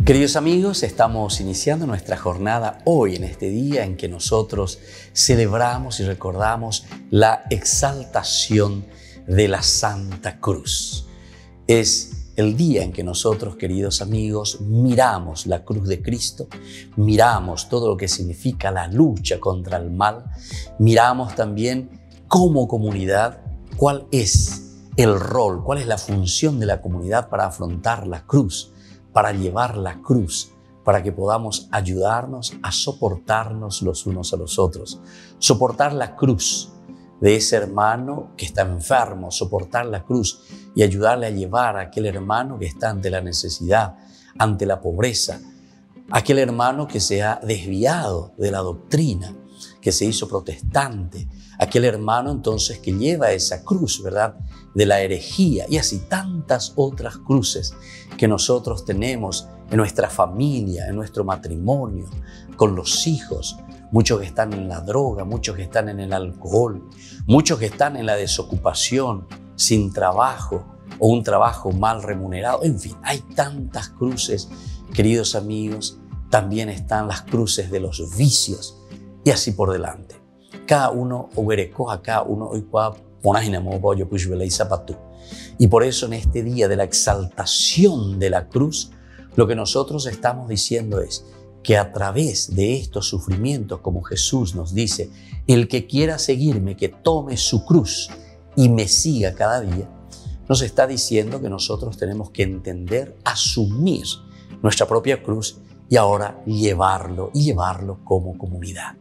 Queridos amigos, estamos iniciando nuestra jornada hoy, en este día en que nosotros celebramos y recordamos la exaltación de la Santa Cruz. Es el día en que nosotros, queridos amigos, miramos la cruz de Cristo, miramos todo lo que significa la lucha contra el mal, miramos también como comunidad cuál es el rol, cuál es la función de la comunidad para afrontar la cruz, para llevar la cruz, para que podamos ayudarnos a soportarnos los unos a los otros. Soportar la cruz de ese hermano que está enfermo, soportar la cruz y ayudarle a llevar a aquel hermano que está ante la necesidad, ante la pobreza, aquel hermano que se ha desviado de la doctrina, que se hizo protestante, aquel hermano entonces que lleva esa cruz, ¿verdad?, de la herejía, y así tantas otras cruces que nosotros tenemos en nuestra familia, en nuestro matrimonio, con los hijos, muchos que están en la droga, muchos que están en el alcohol, muchos que están en la desocupación, sin trabajo o un trabajo mal remunerado. En fin, hay tantas cruces, queridos amigos. También están las cruces de los vicios y así por delante. Cada uno cada uno hoy y por eso en este día de la exaltación de la cruz, lo que nosotros estamos diciendo es que a través de estos sufrimientos, como Jesús nos dice, el que quiera seguirme, que tome su cruz y me siga cada día, nos está diciendo que nosotros tenemos que entender, asumir nuestra propia cruz y ahora llevarlo como comunidad.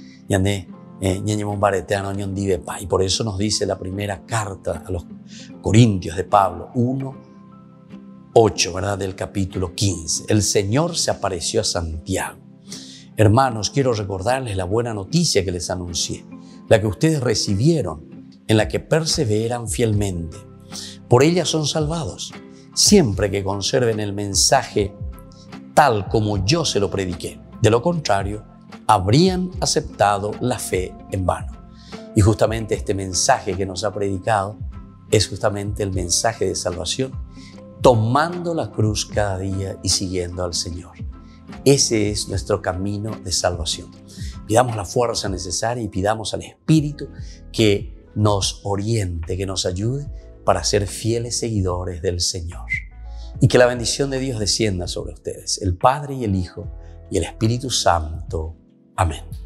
Y por eso nos dice la primera carta a los Corintios de Pablo, 1:8, ¿verdad?, del capítulo 15. El Señor se apareció a Santiago. Hermanos, quiero recordarles la buena noticia que les anuncié, la que ustedes recibieron, en la que perseveran fielmente. Por ella son salvados, siempre que conserven el mensaje tal como yo se lo prediqué. De lo contrario, habrían aceptado la fe en vano. Y justamente este mensaje que nos ha predicado es justamente el mensaje de salvación, tomando la cruz cada día y siguiendo al Señor. Ese es nuestro camino de salvación. Pidamos la fuerza necesaria y pidamos al Espíritu que nos oriente, que nos ayude para ser fieles seguidores del Señor. Y que la bendición de Dios descienda sobre ustedes, el Padre y el Hijo y el Espíritu Santo. Amén.